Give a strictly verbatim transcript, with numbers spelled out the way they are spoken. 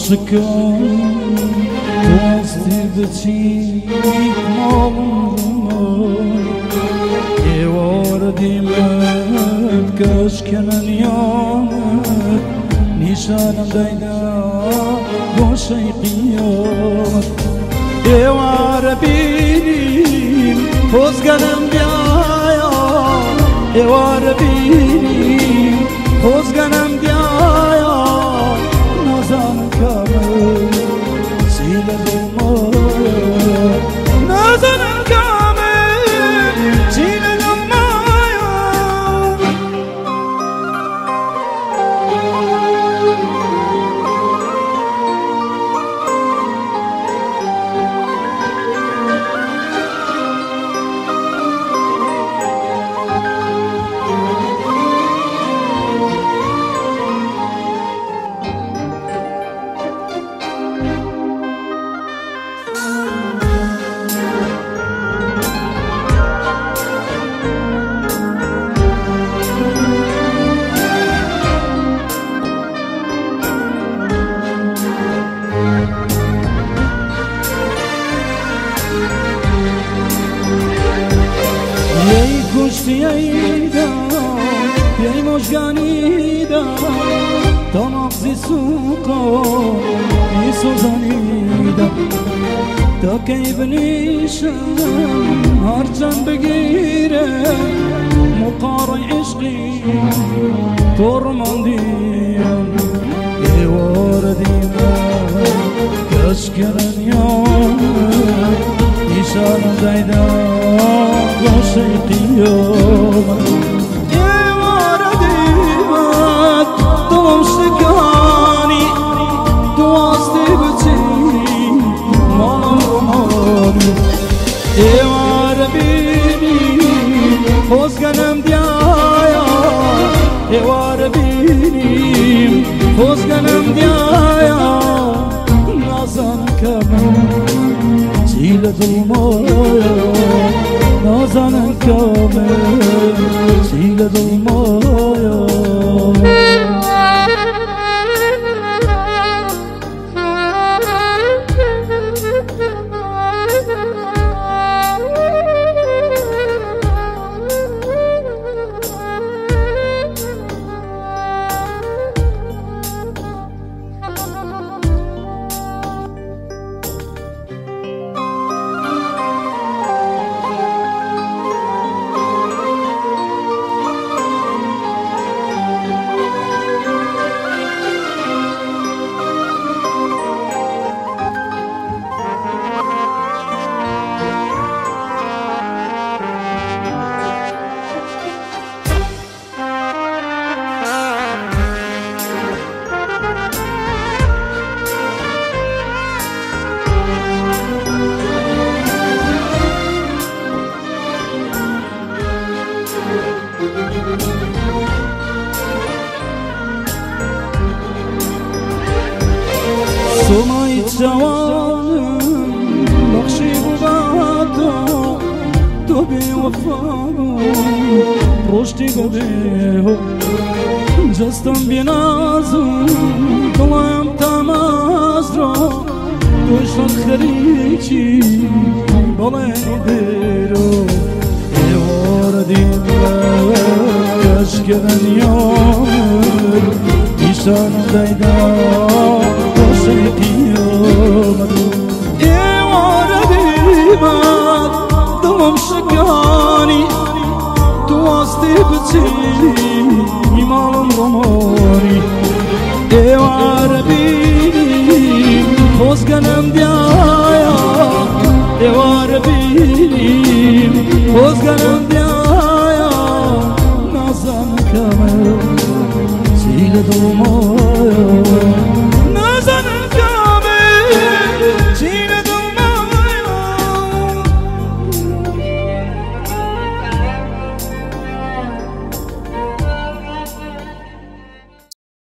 شکن دوستی بچی مامون ایوار دیمت کش کنن یامت نیشانم دیده گوشه قیامت ایوار بینیم خوزگنم بیایا ایوار بینیم خوزگنم بیایا نازان کامل سیل دلمایا نازان کامل سیل دلمایا کشتیاییدا یای مشگانیدا تا مغزی سوقا میسوزانیدا تا کی بنیشم هرچند بگیره مقار عشقی ترماندیم ایوار دیمه کشکرن یام ایشان دیده گوشه قیامت ایوار دیمت دوم شکانی دواستی بچی مالم رومانی ایوار بینی خوزگنم دیایا ایوار بینیم خوزگنم دیایا نازان کمن سیل دلمایا نازان کامل سیل دلمایا سمای جوانم بخشی بودم تو بی وفا پشتی گده جستم بی نازم دلم تماز را توشن خریچی بالای درو ایوار دیمه کشکرن یامر ایشان دیده قیامت ایوار دیمت دوم شکانی دواستی بچی ایمالم رومانی ایوار بینیم خوزگنم دیایا ایوار بینیم خوزگنم دیایا